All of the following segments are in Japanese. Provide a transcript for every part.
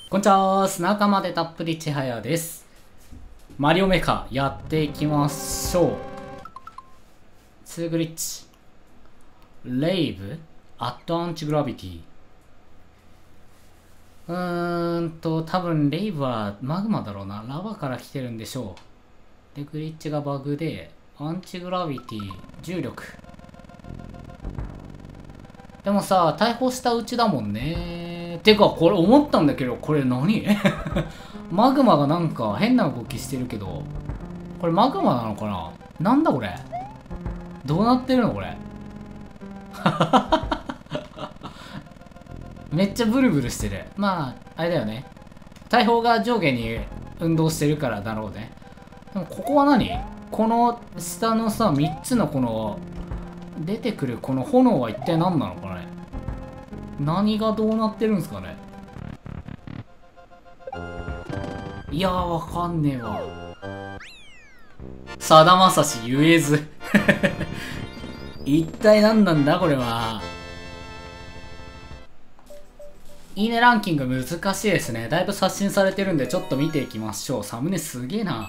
こんにちは、仲間でたっぷりちはやです。マリオメカやっていきましょう。2グリッチレイブアットアンチグラビティ。多分レイブはマグマだろうな。ラバから来てるんでしょう。でグリッチがバグでアンチグラビティ重力。でもさ、逮捕したうちだもんね。てか、これ思ったんだけど、これ何マグマがなんか変な動きしてるけど、これマグマなのかな。なんだこれ。どうなってるのこれ。めっちゃブルブルしてる。まあ、あれだよね。大砲が上下に運動してるからだろうね。でもここは何？この下のさ、3つのこの、出てくるこの炎は一体何なのかね。何がどうなってるんすかね。いやー、わかんねえわ。さだまさし言えず。一体何なんだこれは。いいねランキング難しいですね。だいぶ刷新されてるんでちょっと見ていきましょう。サムネすげえな。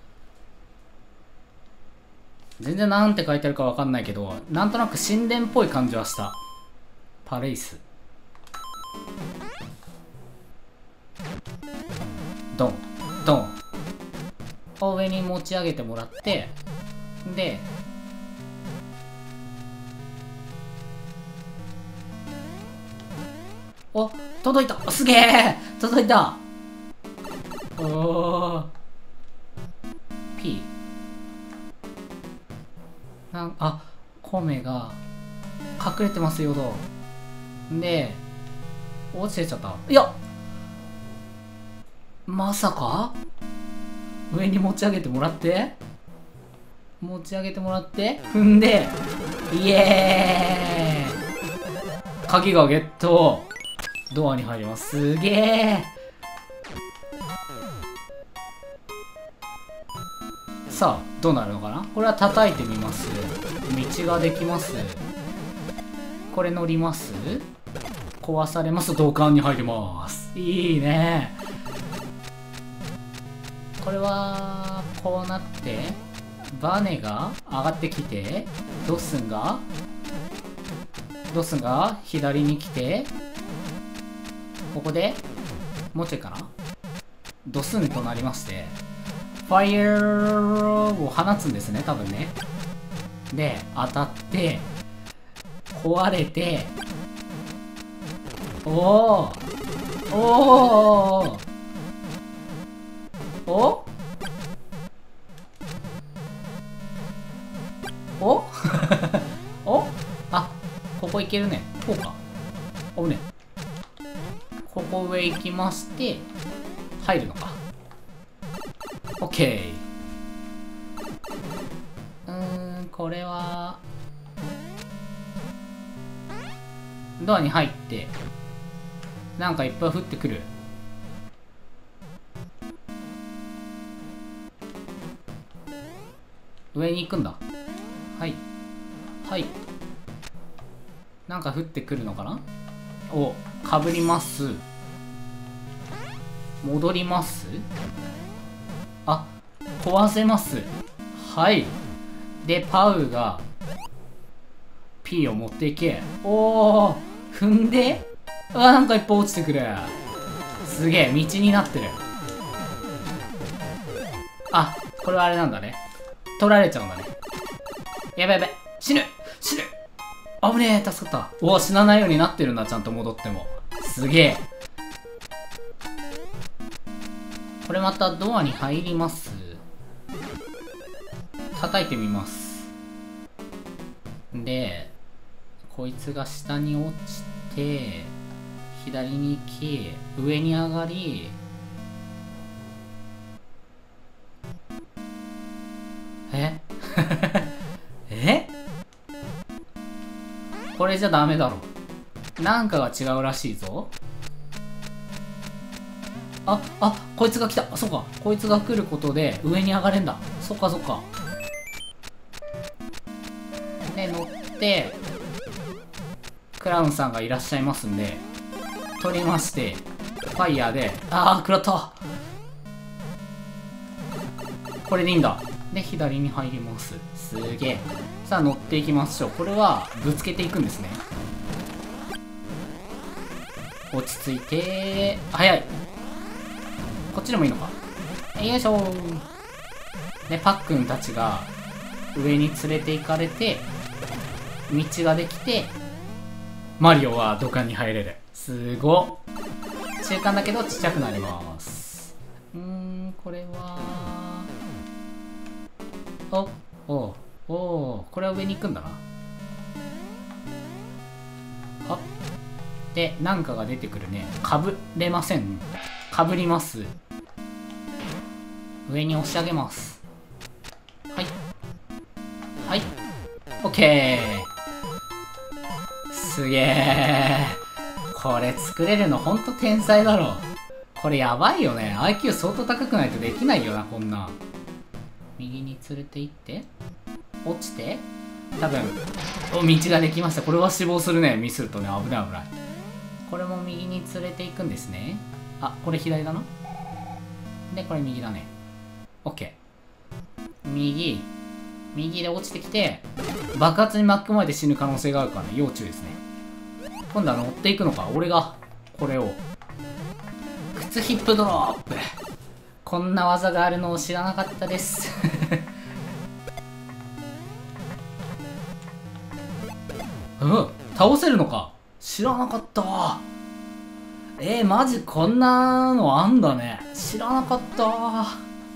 全然なんて書いてあるかわかんないけど、なんとなく神殿っぽい感じはした。パレイス。ドン、ドン。上に持ち上げてもらって、で、お、届いた。すげえ届いた。おー。P。米が隠れてますよと。で、落ちてちゃった。いやまさか上に持ち上げてもらって踏んで、イエーイ。鍵がゲット。ドアに入ります。すげえ。さあどうなるのかな。これは叩いてみます。道ができます。これ乗ります。壊されます。土管に入ります。いいね。これはこうなってバネが上がってきて、ドッスンが左に来て、ここでもうちょいかな。ドスンとなりまして、ファイヤーを放つんですね多分ね。で当たって壊れて、おーおーおおおあ、ここ行けるね。こうか。おね。ここ上行きまして、入るのか。オッケー。これは、ドアに入って、なんかいっぱい降ってくる。上に行くんだ。はい。はい。なんか降ってくるのかな。お、かぶります。戻ります。あ、壊せます。はい。で、パウが P を持っていけ。おー、踏んで、なんかいっぱい落ちてくる。すげえ、道になってる。あ、これはあれなんだね。取られちゃうんだね。やべやべ、死ぬ危ねえ、助かった。おお、死なないようになってるんだ、ちゃんと戻っても。すげえ。これまたドアに入ります。叩いてみます。で、こいつが下に落ちて、左に行き、上に上がり、ええこれじゃダメだろ。なんかが違うらしいぞ。こいつが来た。そうか。こいつが来ることで上に上がれんだ。そっかそっか。で、乗って、クラウンさんがいらっしゃいますんで、取りまして、 ファイヤーで、あー、食らった。これでいいんだ。で、左に入ります。すげえ。さあ、乗っていきましょう。これは、ぶつけていくんですね。落ち着いて、早い。こっちでもいいのか。よいしょー。で、パックンたちが、上に連れて行かれて、道ができて、マリオは土管に入れる。すごっ。中間だけどちっちゃくなります。これは、これは上に行くんだな。あ、で、なんかが出てくるね。かぶれません。かぶります。上に押し上げます。はい。はい。オッケー。すげえ。これ作れるのほんと天才だろ。これやばいよね。IQ 相当高くないとできないよな、こんな。右に連れて行って。落ちて。多分、道ができました。これは死亡するね。ミスるとね、危ない危ない。これも右に連れて行くんですね。あ、これ左だな。で、これ右だね。OK。右で落ちてきて、爆発に巻き込まれて死ぬ可能性があるからね、要注意ですね。今度は乗っていくのか。俺が、これを。靴ヒップドロップ。こんな技があるのを知らなかったです。倒せるのか。知らなかった。マジこんなのあんだね。知らなかった。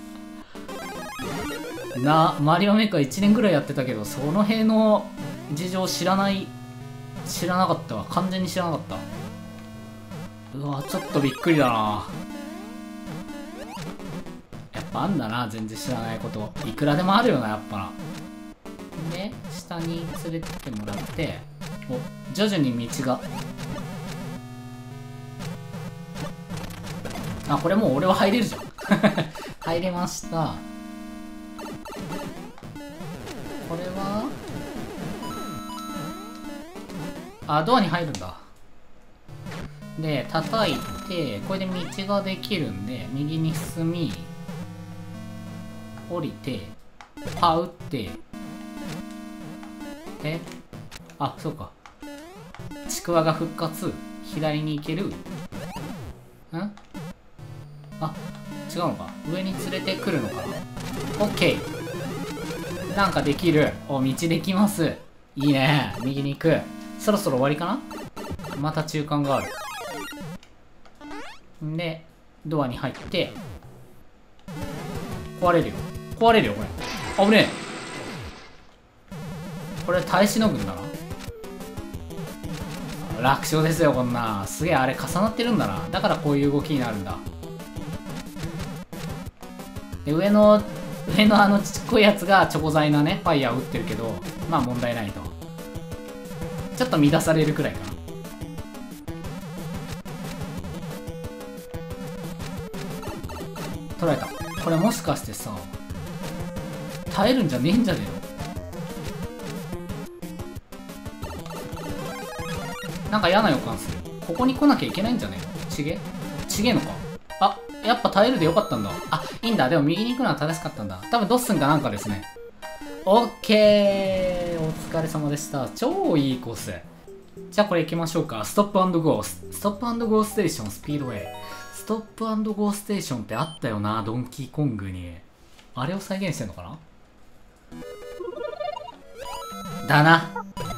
マリオメーカー1年ぐらいやってたけど、その辺の事情知らなかったわ。完全に知らなかった。うわ、ちょっとびっくりだな。やっぱあんだな、全然知らないこと。いくらでもあるよな、やっぱな。で、下に連れてってもらって、徐々に道が。あ、これもう俺は入れるじゃん。入れました。これはドアに入るんだ。で、叩いて、これで道ができるんで、右に進み、降りて、パウって、そうか。ちくわが復活。左に行ける。違うのか。上に連れてくるのかな。オッケー。なんかできる。道できます。いいね。右に行く。そろそろ終わりかな。また中間がある。んで、ドアに入って、壊れるよ。これ。危ねえ。これ耐えしのぐんだな。楽勝ですよ、こんな。すげえ、あれ重なってるんだな。だからこういう動きになるんだ。で、上のちっこいやつがチョコ材のね、ファイヤーを打ってるけど、まあ問題ないと。ちょっと乱されるくらいかな。取られた。これもしかしてさ、耐えるんじゃねえんじゃねえの。なんか嫌な予感する。ここに来なきゃいけないんじゃねえの。ちげえのか。やっぱ耐えるでよかったんだ。いいんだ。でも右に行くのは正しかったんだ。多分ドッスンかなんかですね。オッケー。お疲れ様でした。超いいコース。じゃあこれ行きましょうか。ストップ&ゴー。ストップ&ゴーステーション、スピードウェイ。ストップ&ゴーステーションってあったよな、ドンキーコングに。あれを再現してんのかな。だな。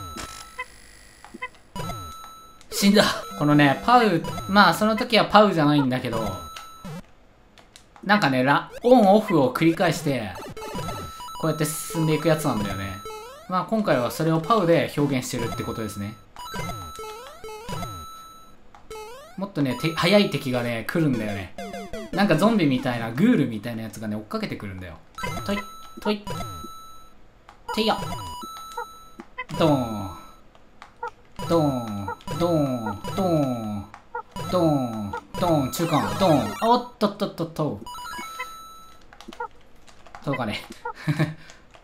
死んだ。このね、パウ、まあその時はパウじゃないんだけど、なんかね、オンオフを繰り返して、こうやって進んでいくやつなんだよね。まあ今回はそれをパウで表現してるってことですね。もっとね、速い敵がね、来るんだよね。なんかゾンビみたいな、グールみたいなやつがね、追っかけてくるんだよ。とい、ていや。ドーン。ドーン、ドーン、ドーン、ドーン、ドーン、中間、ドーン。おっとっとっとっと。どうかね。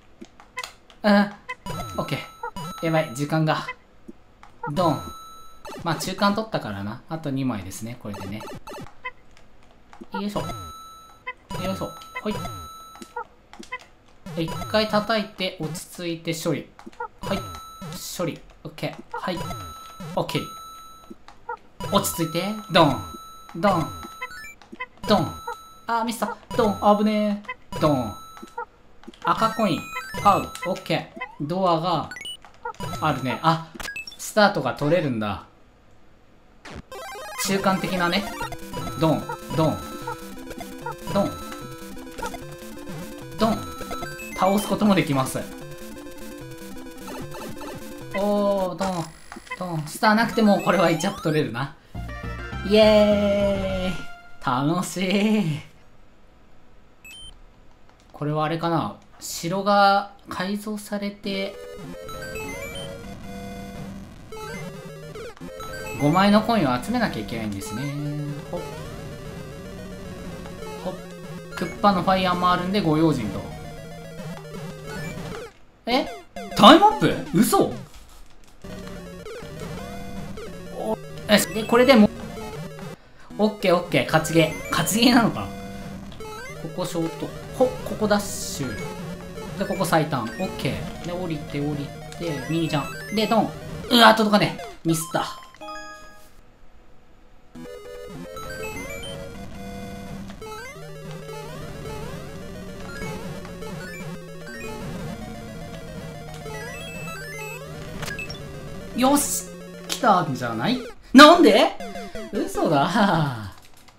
オッケー。やばい、時間が。ドーン。 まあ中間取ったからな。あと2枚ですね、これでね。よいしょ。よいしょ。ほい。一回叩いて、落ち着いて処理。はい。処理。オッケー。はい。オッケー。落ち着いて。ドン。ドン。ドン。あー、ミスった。ドン。危ねえ。ドン。赤コイン。買う。オッケー。ドアがあるね。あ、スタートが取れるんだ。中間的なね。ドン。ドン。ドン。ドン。倒すこともできます。おー、ドン。ドン。スターなくてもこれは1アップ取れるな。イエーイ。楽しい。これはあれかな、城が改造されて5枚のコインを集めなきゃいけないんですね。ほっほっ。クッパのファイヤーもあるんでご用心と。え、タイムアップ？嘘？よし、でこれでもオッケーオッケー。勝ちゲー。勝ちゲーなのかな。ここショート。ここダッシュ。で、ここ最短。オッケー。で、降りて、ミニジャン。で、ドン。うわ、届かねえ。ミスった。よし来たんじゃない？なんで？嘘だ。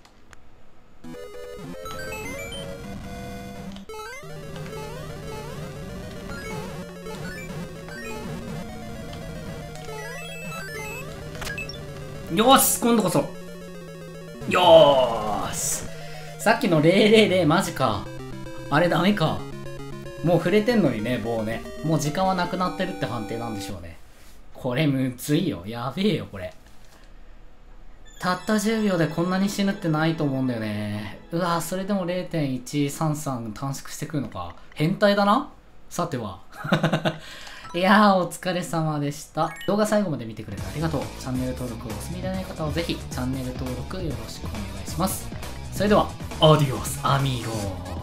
よし今度こそ。よーし。さっきの000マジか。あれダメか。もう触れてんのにね、棒ね。もう時間はなくなってるって判定なんでしょうね。これむずいよ。やべえよ、これ。たった10秒でこんなに死ぬってないと思うんだよね。うわぁ、それでも 0.133 短縮してくるのか。変態だな。さては。いやー、お疲れ様でした。動画最後まで見てくれてありがとう。チャンネル登録をお済みでない方はぜひ、チャンネル登録よろしくお願いします。それでは、アディオス、アミーゴー。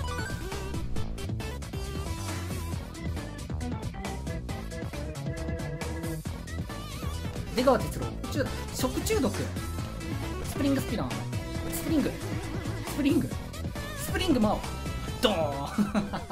出川哲朗、食中毒。スプリングスピナー。スプリングマオ。ドーン